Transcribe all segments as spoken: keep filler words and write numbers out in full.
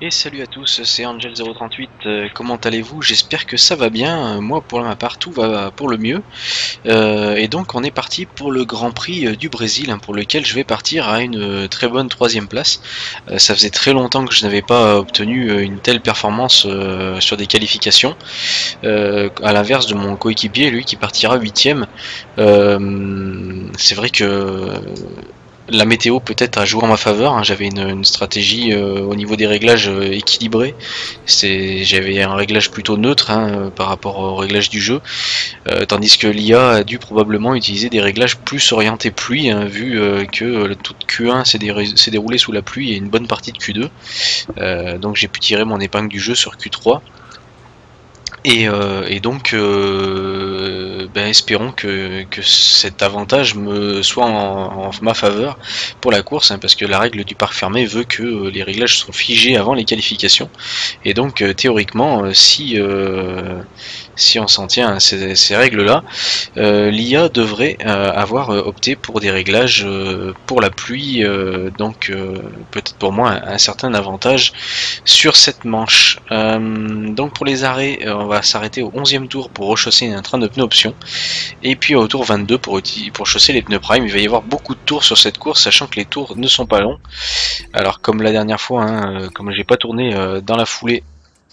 Et salut à tous, c'est Angel zéro trente-huit, euh, comment allez-vous? J'espère que ça va bien, euh, moi pour ma part tout va pour le mieux. Euh, et donc on est parti pour le Grand Prix euh, du Brésil, hein, pour lequel je vais partir à une euh, très bonne troisième place. Euh, ça faisait très longtemps que je n'avais pas obtenu euh, une telle performance euh, sur des qualifications, euh, à l'inverse de mon coéquipier, lui qui partira huitième. Euh, c'est vrai que la météo peut-être a joué en ma faveur, hein. J'avais une, une stratégie euh, au niveau des réglages euh, équilibrée. J'avais un réglage plutôt neutre, hein, euh, par rapport au réglage du jeu, euh, tandis que l'I A a dû probablement utiliser des réglages plus orientés pluie, hein, vu euh, que euh, toute Q un s'est déroulé sous la pluie et une bonne partie de Q deux. Euh, donc j'ai pu tirer mon épingle du jeu sur Q trois. Et, euh, et donc, euh, ben espérons que, que cet avantage me soit en, en ma faveur pour la course, hein, parce que la règle du parc fermé veut que euh, les réglages sont figés avant les qualifications. Et donc, euh, théoriquement, euh, si, euh, si on s'en tient à ces, ces règles-là, euh, l'I A devrait euh, avoir euh, opté pour des réglages euh, pour la pluie, euh, donc euh, peut-être pour moi un, un certain avantage sur cette manche. Euh, donc pour les arrêts, euh, on va s'arrêter au onzième tour pour rechausser un train de pneus option, et puis au tour vingt-deux pour, pour chausser les pneus prime. Il va y avoir beaucoup de tours sur cette course, sachant que les tours ne sont pas longs. Alors comme la dernière fois, hein, comme j'ai pas tourné euh, dans la foulée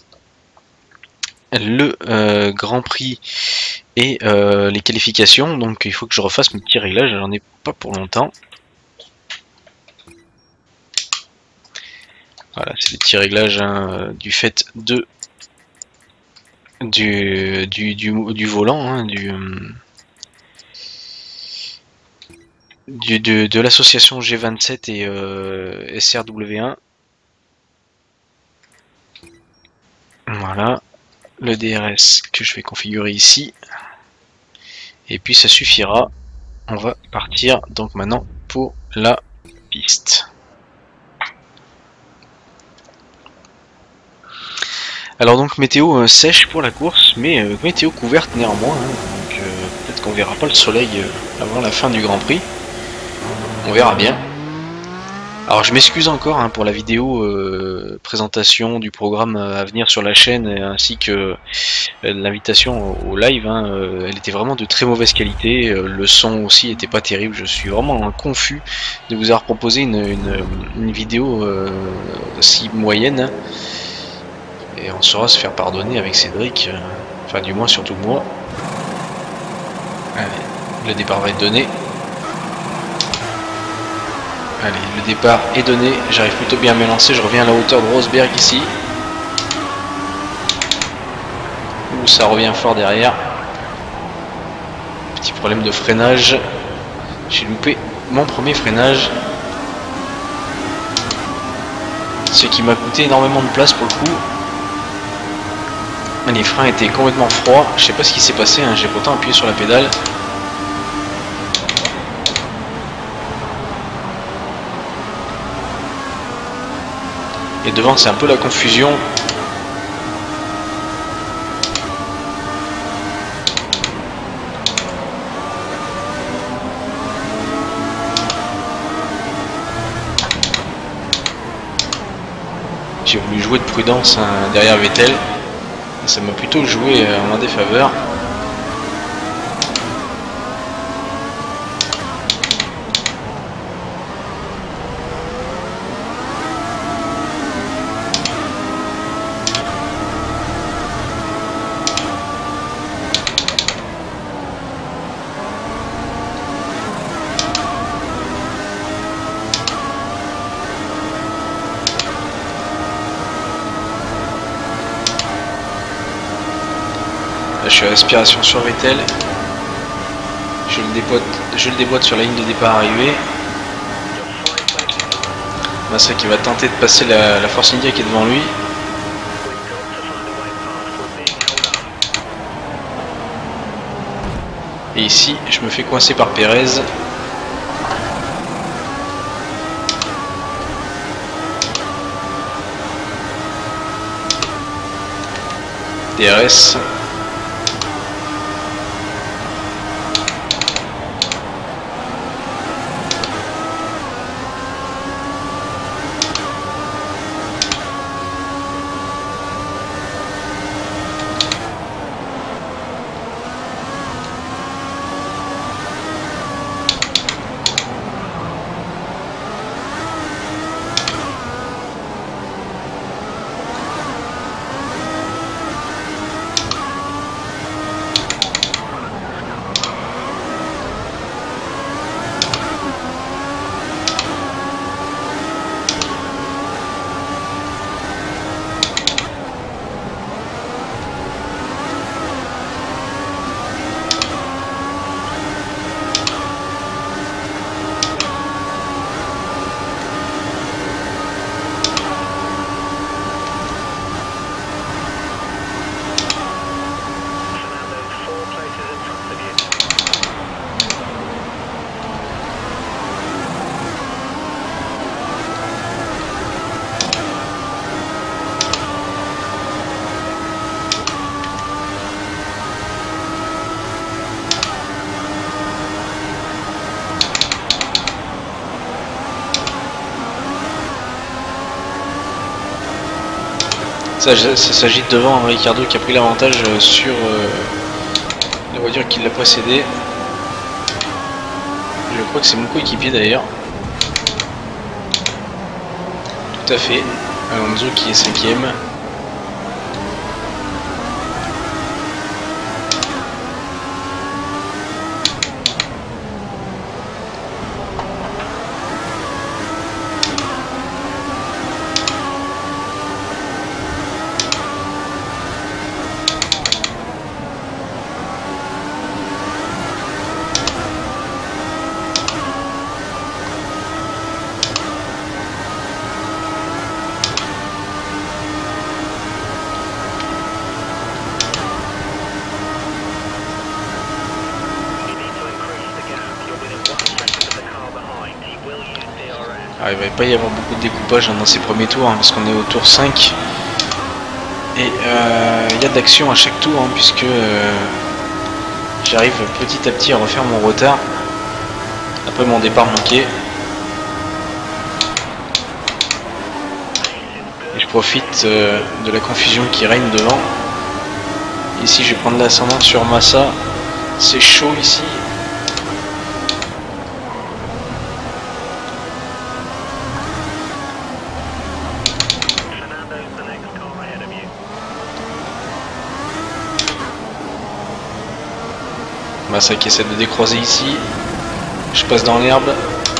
le euh, Grand Prix et euh, les qualifications, donc il faut que je refasse mes petits réglages, j'en ai pas pour longtemps. Voilà, c'est des petits réglages, hein, du fait de du, du, du, du volant, hein, du, du de, de l'association G vingt-sept et euh, S R W un. Voilà, le D R S que je vais configurer ici, et puis ça suffira. On va partir donc maintenant pour la piste. Alors donc météo euh, sèche pour la course, mais euh, météo couverte néanmoins, hein, donc euh, peut-être qu'on verra pas le soleil euh, avant la fin du Grand Prix. On verra bien. Alors je m'excuse encore, hein, pour la vidéo euh, présentation du programme à venir sur la chaîne, ainsi que euh, l'invitation au, au live, hein, euh, elle était vraiment de très mauvaise qualité, euh, le son aussi était pas terrible, je suis vraiment hein, confus de vous avoir proposé une, une, une vidéo euh, si moyenne, et on saura se faire pardonner avec Cédric, euh, enfin du moins surtout moi. Allez, le départ va être donné. Allez, le départ est donné, j'arrive plutôt bien à me lancer, je reviens à la hauteur de Rosberg ici. Ouh, ça revient fort derrière. Petit problème de freinage. J'ai loupé mon premier freinage. Ce qui m'a coûté énormément de place pour le coup. Les freins étaient complètement froids, je sais pas ce qui s'est passé, hein. J'ai pourtant appuyé sur la pédale. Et devant c'est un peu la confusion. J'ai voulu jouer de prudence, hein, derrière Vettel. Et ça m'a plutôt joué euh, en ma défaveur. Là, je suis à aspiration sur Vettel. Je le déboîte, je le déboîte sur la ligne de départ arrivée. Massa qui va tenter de passer la, la Force India qui est devant lui. Et ici, je me fais coincer par Pérez. D R S. Ça, ça s'agite devant Ricardo qui a pris l'avantage sur euh, la voiture qui l'a précédé. Je crois que c'est mon coéquipier d'ailleurs. Tout à fait. Alonso qui est cinquième. Ah, il va pas y avoir beaucoup de découpage dans ces premiers tours hein, parce qu'on est au tour cinq et euh, il y a de l'action à chaque tour hein, puisque euh, j'arrive petit à petit à refaire mon retard après mon départ manqué et je profite euh, de la confusion qui règne devant. Ici je vais prendre l'ascendant sur Massa, c'est chaud ici. Massa qui essaie de décroiser ici. Je passe dans l'herbe.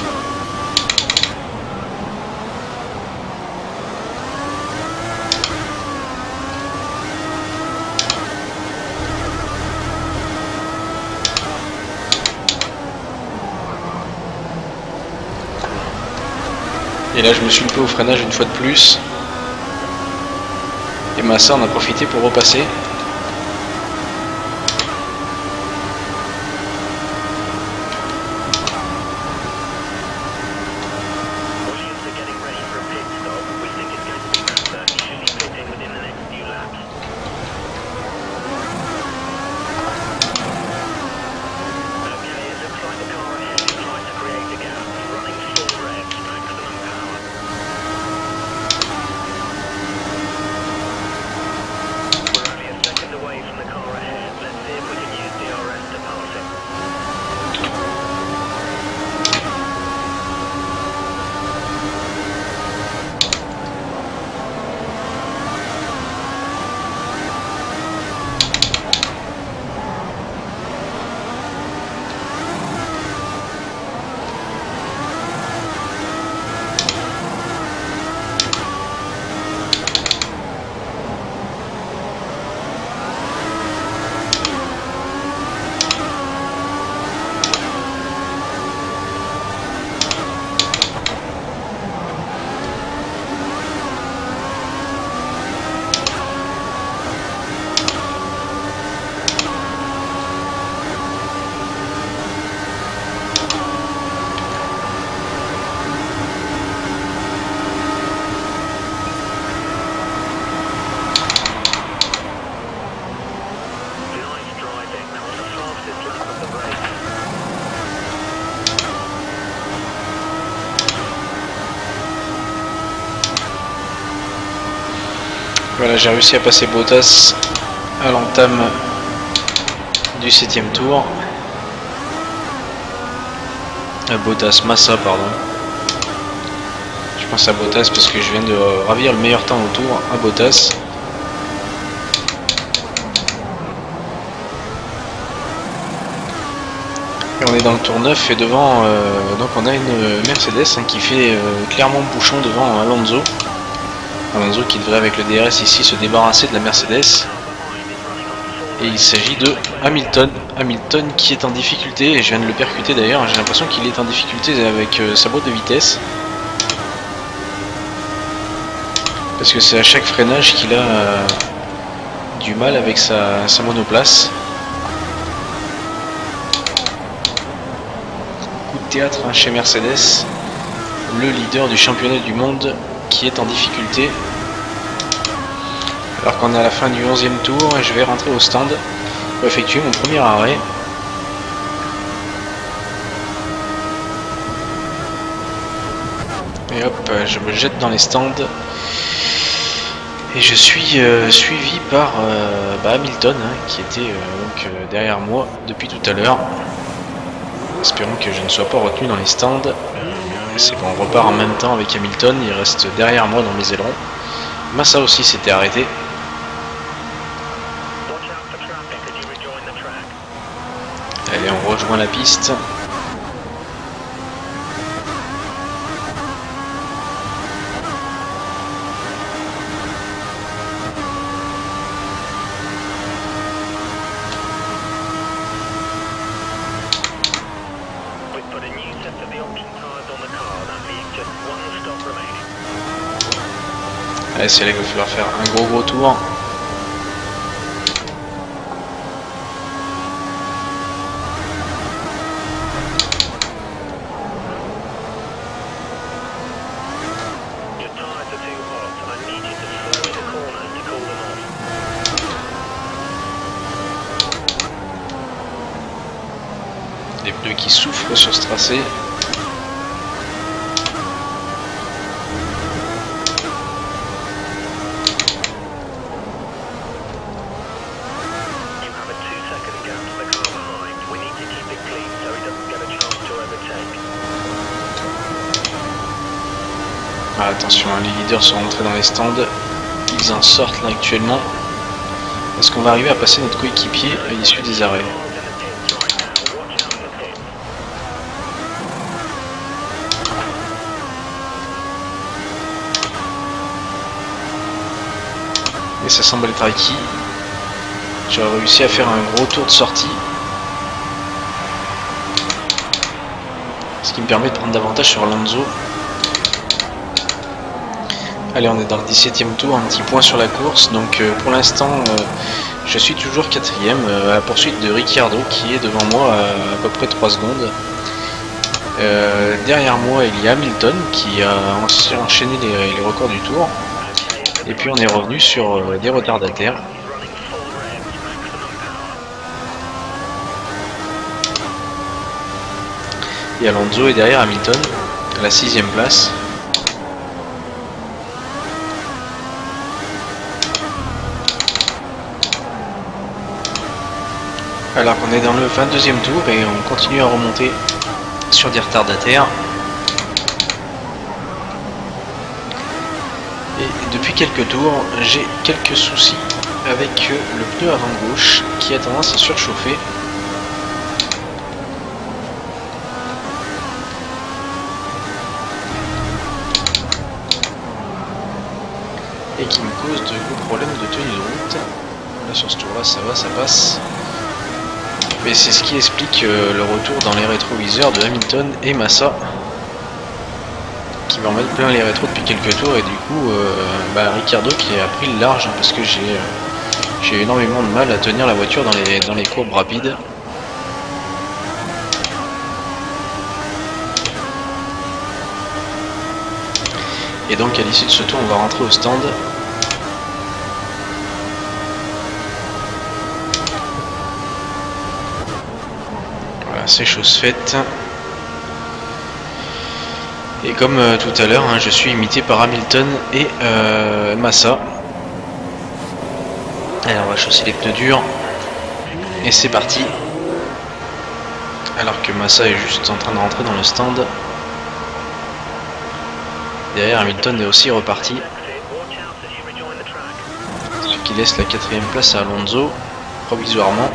Et là je me suis loupé au freinage une fois de plus. Et Massa en a profité pour repasser. Voilà, j'ai réussi à passer Bottas à l'entame du septième tour. À Bottas, Massa, pardon. Je pense à Bottas parce que je viens de ravir le meilleur temps au tour à Bottas. Et on est dans le tour neuf et devant, euh, donc on a une Mercedes hein, qui fait euh, clairement bouchon devant Alonso. Alonso qui devrait avec le D R S ici se débarrasser de la Mercedes. Et il s'agit de Hamilton. Hamilton qui est en difficulté, et je viens de le percuter d'ailleurs, j'ai l'impression qu'il est en difficulté avec euh, sa boîte de vitesse. Parce que c'est à chaque freinage qu'il a euh, du mal avec sa, sa monoplace. Coup de théâtre hein, chez Mercedes, le leader du championnat du monde qui est en difficulté. Alors qu'on est à la fin du onzième tour et je vais rentrer au stand pour effectuer mon premier arrêt. Et hop, je me jette dans les stands. Et je suis euh, suivi par euh, bah, Hamilton hein, qui était euh, donc euh, derrière moi depuis tout à l'heure. Espérons que je ne sois pas retenu dans les stands. C'est bon, on repart en même temps avec Hamilton, il reste derrière moi dans mes ailerons. Massa aussi s'était arrêté. Allez, on rejoint la piste. Allez, c'est là qu'il va falloir faire un gros gros tour. Les pneus qui souffrent sur ce tracé. Ah, attention, hein, les leaders sont rentrés dans les stands. Ils en sortent là actuellement. Est-ce qu'on va arriver à passer notre coéquipier à l'issue des arrêts? Et ça semble être acquis. J'ai réussi à faire un gros tour de sortie. Ce qui me permet de prendre davantage sur Alonso. Allez, on est dans le dix-septième tour, un petit point sur la course. Donc euh, pour l'instant, euh, je suis toujours quatrième euh, à la poursuite de Ricciardo qui est devant moi à, à peu près trois secondes. Euh, derrière moi, il y a Hamilton qui a enchaîné les, les records du tour. Et puis on est revenu sur euh, des retardataires. Et Alonso est derrière Hamilton à la sixième place. Alors qu'on est dans le vingt-deuxième tour et on continue à remonter sur des retardataires. Et depuis quelques tours, j'ai quelques soucis avec le pneu avant gauche qui a tendance à surchauffer. Et qui me cause de gros problèmes de tenue de route. Là sur ce tour là ça va, ça passe. Mais c'est ce qui explique euh, le retour dans les rétroviseurs de Hamilton et Massa qui va en mettre plein les rétros depuis quelques tours et du coup euh, bah, Ricciardo qui a pris le large hein, parce que j'ai euh, j'ai énormément de mal à tenir la voiture dans les, dans les courbes rapides. Et donc à l'issue de ce tour on va rentrer au stand. C'est chose faite. Et comme euh, tout à l'heure, hein, je suis imité par Hamilton et euh, Massa. Alors on va chausser les pneus durs. Et c'est parti. Alors que Massa est juste en train de rentrer dans le stand. Derrière Hamilton est aussi reparti. Ce qui laisse la quatrième place à Alonso, provisoirement.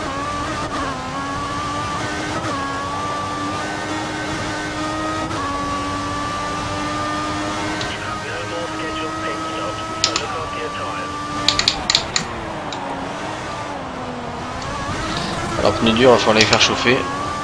Alors pneus durs, il va falloir les faire chauffer.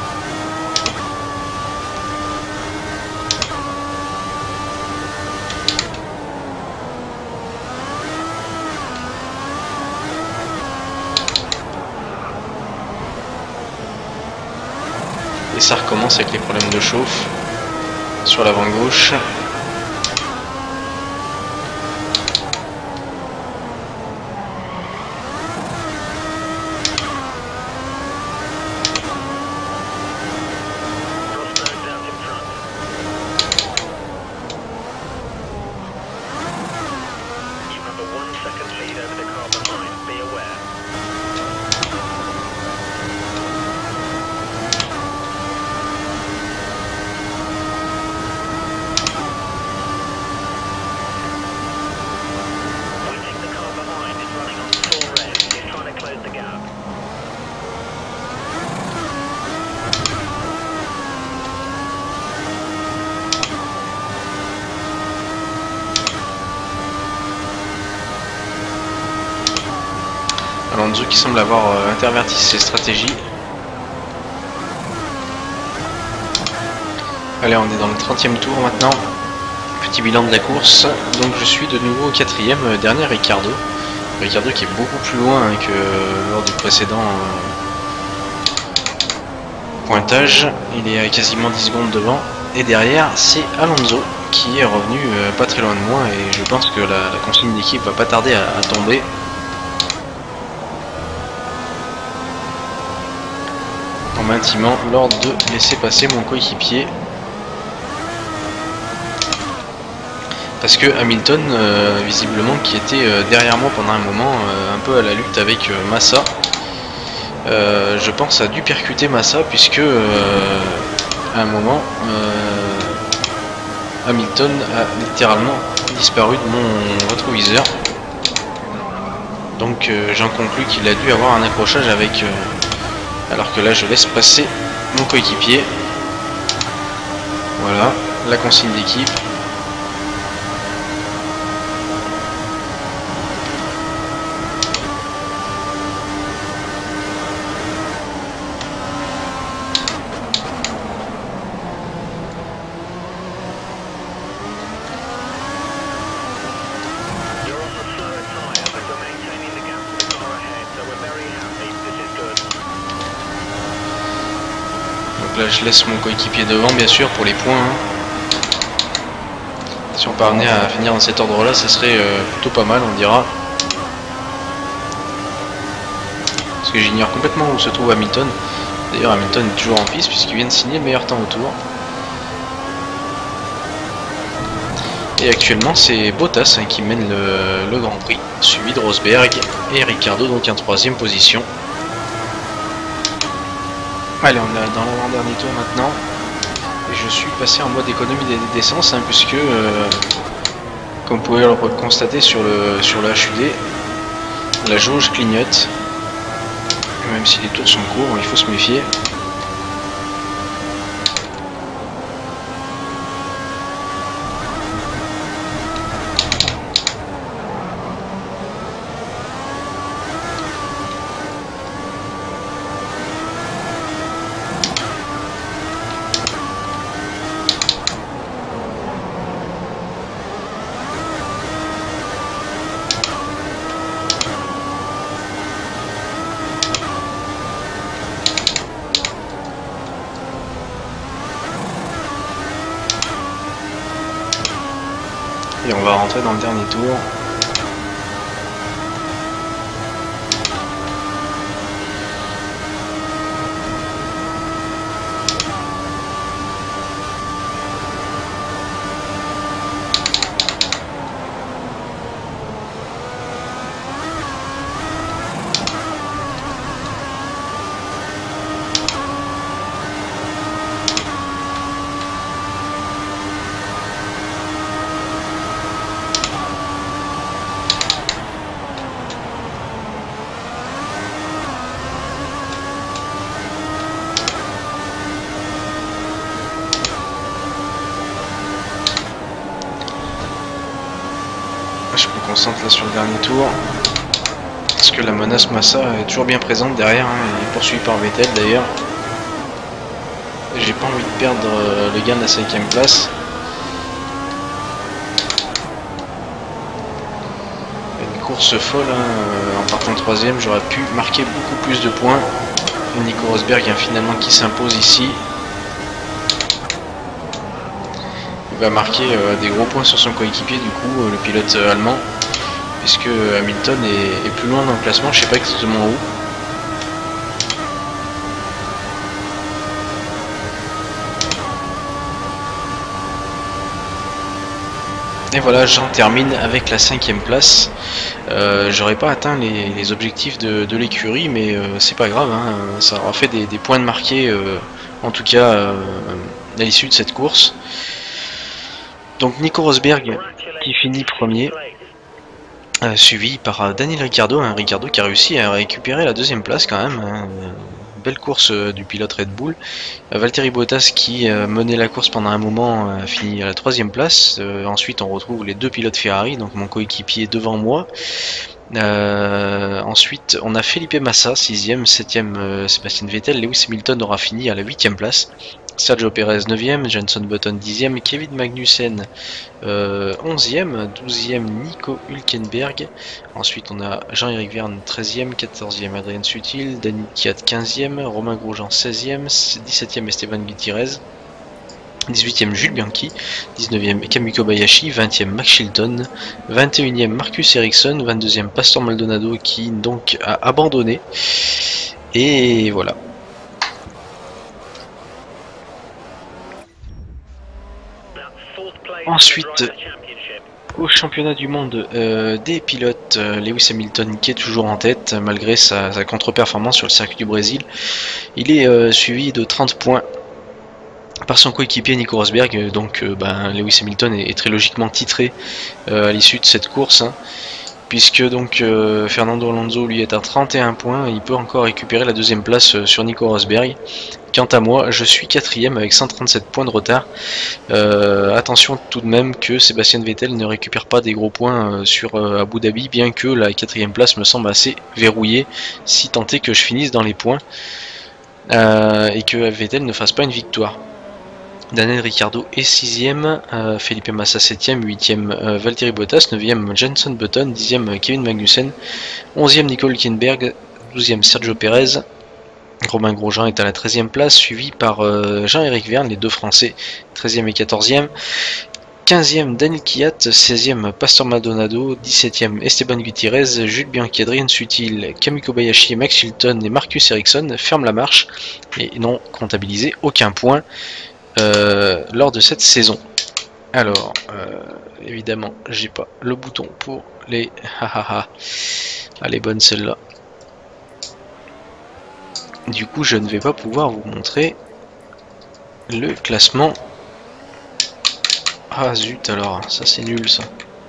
Et ça recommence avec les problèmes de chauffe sur l'avant gauche. Alonso qui semble avoir euh, interverti ses stratégies. Allez, on est dans le trentième tour maintenant. Petit bilan de la course. Donc je suis de nouveau au quatrième, euh, dernier Ricciardo. Ricciardo qui est beaucoup plus loin hein, que euh, lors du précédent euh, pointage. Il est à quasiment dix secondes devant. Et derrière, c'est Alonso qui est revenu euh, pas très loin de moi. Et je pense que la, la consigne d'équipe va pas tarder à, à tomber. En m'intimant l'ordre de laisser passer mon coéquipier. Parce que Hamilton, euh, visiblement, qui était euh, derrière moi pendant un moment, euh, un peu à la lutte avec euh, Massa, euh, je pense a dû percuter Massa, puisque euh, à un moment, euh, Hamilton a littéralement disparu de mon rétroviseur. Donc euh, j'en conclus qu'il a dû avoir un accrochage avec... Euh, alors que là, je laisse passer mon coéquipier. Voilà, la consigne d'équipe. Là je laisse mon coéquipier devant bien sûr pour les points hein. Si on parvenait à finir dans cet ordre là, ça serait euh, plutôt pas mal, on dira. Parce que j'ignore complètement où se trouve Hamilton. D'ailleurs Hamilton est toujours en piste puisqu'il vient de signer le meilleur temps au tour. Et actuellement c'est Bottas hein, qui mène le, le Grand Prix, suivi de Rosberg et Ricciardo, donc en troisième position. Allez, on est dans l'avant-dernier tour maintenant. Et je suis passé en mode économie d'essence, hein, puisque, euh, comme vous pouvez le constater sur le, sur le H U D, la jauge clignote. Même si les tours sont courts, il faut se méfier. Et on va rentrer dans le dernier tour. Je me concentre là sur le dernier tour. Parce que la menace Massa est toujours bien présente derrière. Hein, il est poursuivi par Vettel d'ailleurs. J'ai pas envie de perdre le gain de la cinquième place. Une course folle. Hein, en partant troisième, j'aurais pu marquer beaucoup plus de points. Nico Rosberg hein, finalement qui s'impose ici. Va marquer euh, des gros points sur son coéquipier du coup, euh, le pilote euh, allemand, puisque Hamilton est, est plus loin dans le classement, je sais pas exactement où. Et voilà, j'en termine avec la cinquième place. Euh, J'aurais pas atteint les, les objectifs de, de l'écurie, mais euh, c'est pas grave, hein, ça aura fait des, des points de marqués, euh, en tout cas euh, à l'issue de cette course. Donc Nico Rosberg qui finit premier, euh, suivi par euh, Daniel Ricciardo, un Ricciardo qui a réussi à récupérer la deuxième place quand même, hein, euh, belle course euh, du pilote Red Bull. Euh, Valtteri Bottas qui euh, menait la course pendant un moment a euh, fini à la troisième place, euh, ensuite on retrouve les deux pilotes Ferrari, donc mon coéquipier devant moi, Euh, ensuite, on a Felipe Massa, sixième, septième euh, Sébastien Vettel, Lewis Hamilton aura fini à la huitième place, Sergio Perez neuvième, Jenson Button dixième, Kevin Magnussen euh, onzième, douzième Nico Hülkenberg, ensuite on a Jean-Éric Vergne treizième, quatorzième Adrien Sutil, Daniel Kiat quinzième, Romain Grosjean seizième, dix-septième Esteban Gutiérrez, dix-huitième Jules Bianchi, dix-neuvième Kamui Kobayashi, vingtième Max Chilton, vingt et unième Marcus Ericsson, vingt-deuxième Pastor Maldonado qui donc a abandonné. Et voilà. Ensuite, au championnat du monde euh, des pilotes, euh, Lewis Hamilton qui est toujours en tête malgré sa, sa contre-performance sur le circuit du Brésil. Il est euh, suivi de trente points par son coéquipier Nico Rosberg, donc euh, ben, Lewis Hamilton est, est très logiquement titré euh, à l'issue de cette course, hein, puisque donc euh, Fernando Alonso lui est à trente et un points, il peut encore récupérer la deuxième place euh, sur Nico Rosberg. Quant à moi, je suis quatrième avec cent trente-sept points de retard. Euh, attention tout de même que Sébastien Vettel ne récupère pas des gros points euh, sur euh, Abu Dhabi, bien que la quatrième place me semble assez verrouillée, si tant est que je finisse dans les points euh, et que Vettel ne fasse pas une victoire. Daniel Ricciardo est sixième, euh, Felipe Massa septième, huitième euh, Valtteri Bottas, neuvième Jenson Button, dixième Kevin Magnussen, onzième Nico Hülkenberg, douzième Sergio Perez, Romain Grosjean est à la treizième place, suivi par euh, Jean-Éric Vergne, les deux Français, treizième et quatorzième, quinzième Daniel Kiat, seizième Pastor Maldonado, dix-septième Esteban Gutiérrez, Jules Bianchi, Adrien Sutil, Kamui Kobayashi, Max Chilton et Marcus Ericsson ferment la marche et n'ont comptabilisé aucun point Euh, lors de cette saison. Alors, euh, évidemment, j'ai pas le bouton pour les hahaha. Elle est bonne celle-là. Du coup, je ne vais pas pouvoir vous montrer le classement. Ah zut, alors, ça c'est nul ça.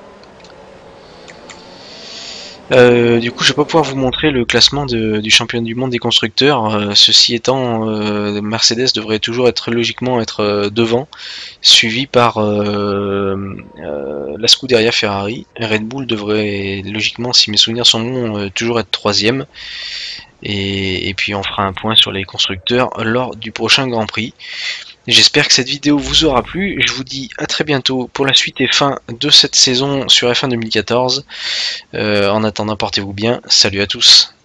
Euh, du coup, je vais pas pouvoir vous montrer le classement de, du championnat du monde des constructeurs. Euh, ceci étant, euh, Mercedes devrait toujours être logiquement être euh, devant, suivi par euh, euh, la Scuderia Ferrari. Red Bull devrait logiquement, si mes souvenirs sont bons, euh, toujours être troisième. Et, et puis on fera un point sur les constructeurs lors du prochain Grand Prix. J'espère que cette vidéo vous aura plu. Je vous dis à très bientôt pour la suite et fin de cette saison sur F un deux mille quatorze. Euh, en attendant, portez-vous bien. Salut à tous.